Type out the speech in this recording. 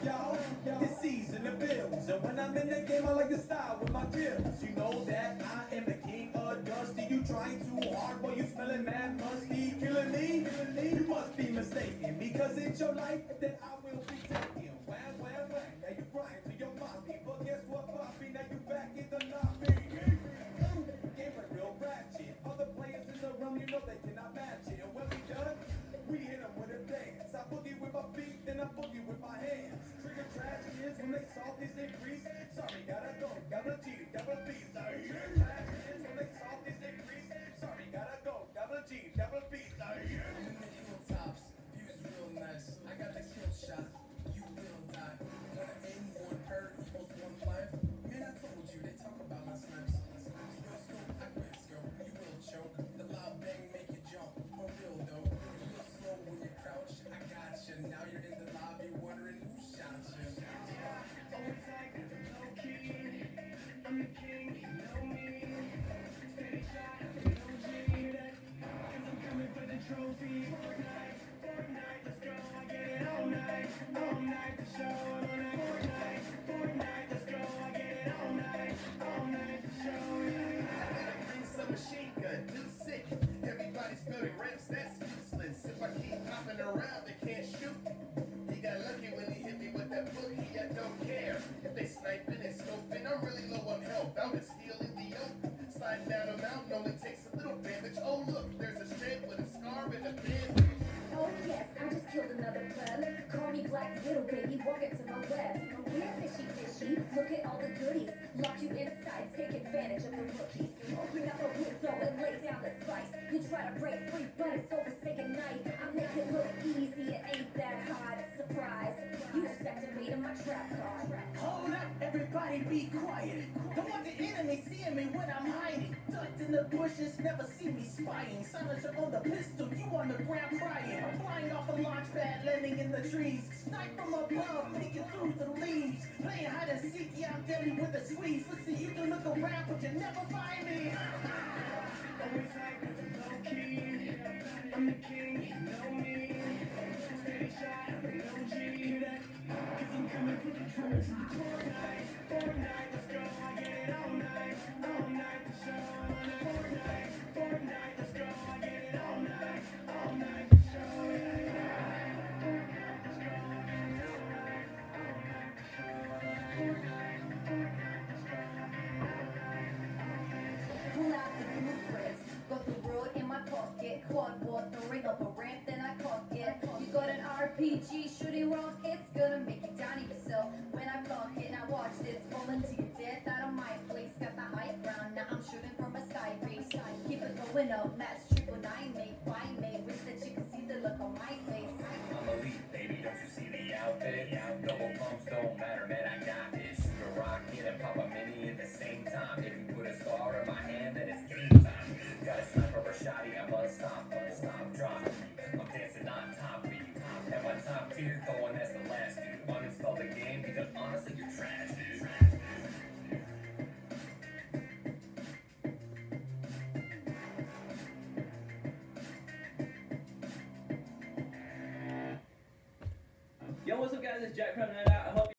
y'all. It's season the bills. And when I'm in the game, I like to style with my kills. You know that I am the king of dusty. You trying too hard, boy, you smelling mad musty. Killing me? You must be mistaken. Because it's your life that I will be taking. Wham, wham, wham. Now you crying to your mommy. But guess what, Poppy? Now you back in the lobby. Game went real ratchet. Other players in the room, you know they cannot match it. And when we done, we hit them with a dance. I boogie with my feet, then I boogie with my hands. Trigger trash is when they saw this increase. Sorry, gotta go, double G, double B. Sorry, trigger trash is when they saw this increase. Sorry, gotta go, double G, double B. Sorry. I'm in the hilltops, views real nice. I got the kill shot, you will die. Wanna aim one per equals 1 life? Man, I told you, they talk about my snipes. Real scope, I quit scope, you will choke. The loud bang make you jump, for real though. You feel slow when you crouch, I got you. Now you're in the lobby wondering who shot you. Old type, low key. I'm the king, you know me. Steady shot, no G. Cause I'm coming for the trophy. Fortnite, let's go. I get it all night for show. I'm on that Fortnite, let's go. I get it all night for show. I gotta bring some machine gun, too sick. Everybody's building ramps, that's useless. If I keep hopping around, they can't shoot me. He got lucky when he hit me with that boogie, I don't care. If they sniping and scoping, I'm really low on health. Out and stealing the open. Sliding down a mountain only takes a little damage. Oh look, there's a strip with a scar and a bandage. Oh yes, I just killed another pleb. Call me Black Little Baby, walk into my web. We're fishy, look at all the goodies. Lock you inside, take advantage of the rookies. Open up a window and lay down the spice. You try to break free, but it's over, say goodnight. I make it look easy, it ain't that hard. Surprise, you just activated my trap card. Hold up, everybody be quiet. Don't want the enemy seeing me when I'm hiding. Ducked in the bushes, never see me spying. Silencer on the pistol, you on the ground crying. I'm flying off a launch pad, landing in the trees. Snipe from above, peeking through the leaves. Playing hide and seek, yeah, I'm deadly with the squeeze. Listen, you can look around, but you never find me. Always like low key. I'm the king, you know me. Steady shot, no G. Cause I'm coming for the trophy. Fortnite, let's go. I get it all night for show. I'm on that Fortnite, let's go. I get it all night for show. Pull out the blueprints, got the road in my pocket. Quad bought the ring up a ramp, then I cock it. You got an RPG shooting rock, it's gonna make you down yourself when I block it. Now watch this, falling to your death out of my place. Got the high ground, now I'm shooting from a sky base. Keep it going up, match 999, make by me. Wish that you could see the look on my face. I'm elite, baby, don't you see the outfit? Double pumps don't matter, man, I got this. Shoot a rocket and pop a mini at the same time. If you put a star in my hand, then it's game time. Got a sniper or shotty, I must stop, drop. I'm dancing on top of you. And my top tier going as the last dude. Uninstall the game because honestly, you're trash, dude. Yo, what's up guys, it's Jack from Night Out. I hope